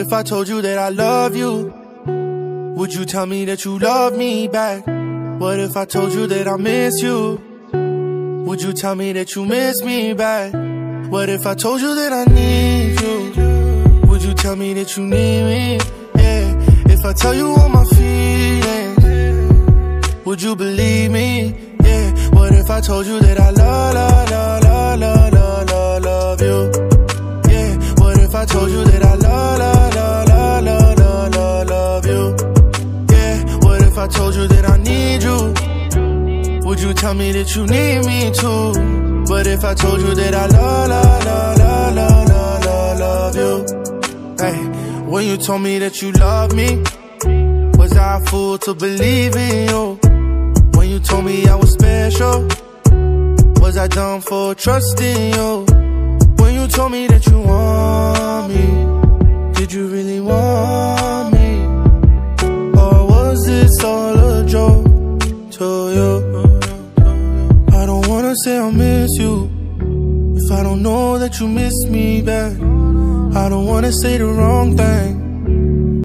if I told you that I love you? Would you tell me that you love me back? What if I told you that I miss you? Would you tell me that you miss me back? What if I told you that I need you? Would you tell me that you need me? Yeah. If I tell you all my feelings, would you believe me? Yeah. What if I told you that I love you? Yeah. What if I told you that I love you? Yeah. What if I told you that I need you? Would you tell me that you need me too? What if I told you that I love you? Hey, when you told me that you love me, was I a fool to believe in you? When you told me I was special, was I dumb for trusting you? When you told me that you want me, did you really want me? Or was this all a joke to you? I don't wanna say I miss you if I don't know that you miss me back. I don't wanna say the wrong thing